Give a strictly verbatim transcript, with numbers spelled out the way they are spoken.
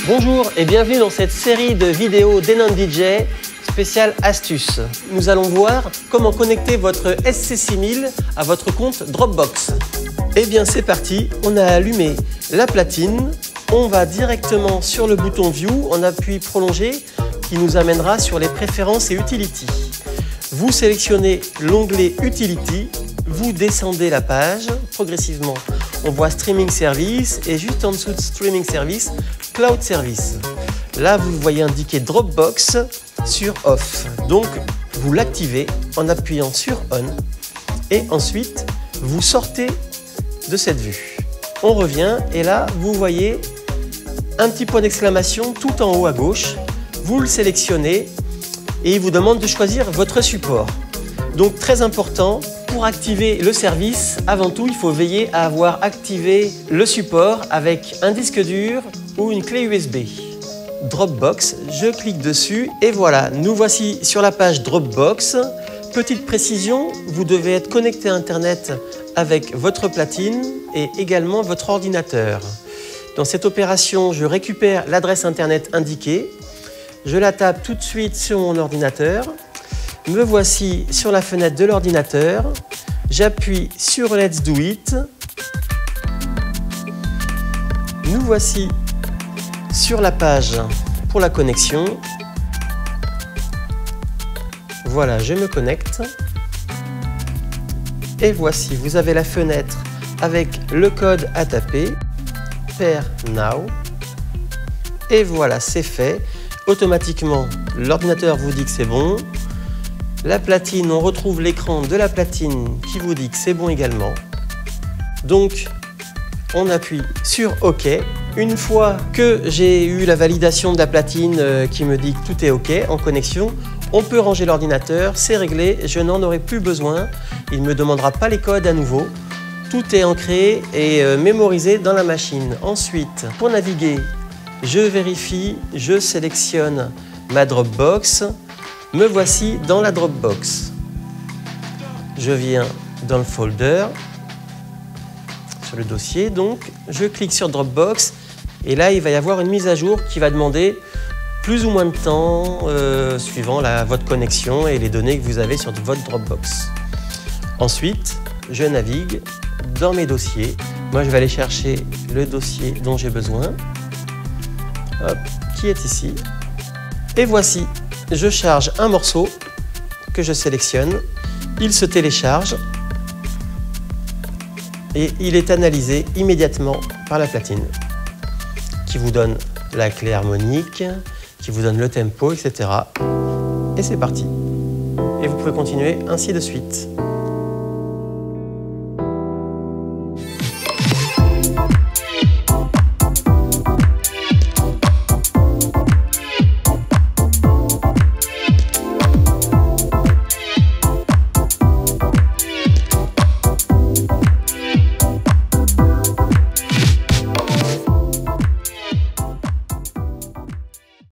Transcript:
Bonjour et bienvenue dans cette série de vidéos d'Enon D J spéciale astuces. Nous allons voir comment connecter votre S C six mille à votre compte Dropbox. Eh bien c'est parti, on a allumé la platine, on va directement sur le bouton View, on appuie Prolonger qui nous amènera sur les préférences et Utility. Vous sélectionnez l'onglet Utility, vous descendez la page progressivement. On voit Streaming Service et juste en dessous de Streaming Service, Cloud Service. Là, vous voyez indiquer Dropbox sur Off. Donc, vous l'activez en appuyant sur On et ensuite, vous sortez de cette vue. On revient et là, vous voyez un petit point d'exclamation tout en haut à gauche. Vous le sélectionnez et il vous demande de choisir votre support. Donc, très important, pour activer le service, avant tout, il faut veiller à avoir activé le support avec un disque dur ou une clé U S B. Dropbox, je clique dessus et voilà, nous voici sur la page Dropbox. Petite précision, vous devez être connecté à Internet avec votre platine et également votre ordinateur. Dans cette opération, je récupère l'adresse Internet indiquée. Je la tape tout de suite sur mon ordinateur. Me voici sur la fenêtre de l'ordinateur. J'appuie sur Let's Do It. Nous voici sur la page pour la connexion. Voilà, je me connecte. Et voici, vous avez la fenêtre avec le code à taper. Pair Now. Et voilà, c'est fait. Automatiquement, l'ordinateur vous dit que c'est bon. La platine, on retrouve l'écran de la platine qui vous dit que c'est bon également. Donc, on appuie sur OK. Une fois que j'ai eu la validation de la platine qui me dit que tout est OK en connexion, on peut ranger l'ordinateur, c'est réglé, je n'en aurai plus besoin. Il ne me demandera pas les codes à nouveau. Tout est ancré et mémorisé dans la machine. Ensuite, pour naviguer, je vérifie, je sélectionne ma Dropbox. Me voici dans la Dropbox. Je viens dans le folder, sur le dossier donc, je clique sur Dropbox et là il va y avoir une mise à jour qui va demander plus ou moins de temps euh, suivant la, votre connexion et les données que vous avez sur votre Dropbox. Ensuite, je navigue dans mes dossiers. Moi je vais aller chercher le dossier dont j'ai besoin, hop, qui est ici. Et voici. Je charge un morceau que je sélectionne, il se télécharge et il est analysé immédiatement par la platine qui vous donne la clé harmonique, qui vous donne le tempo, et cetera. Et c'est parti. Et vous pouvez continuer ainsi de suite.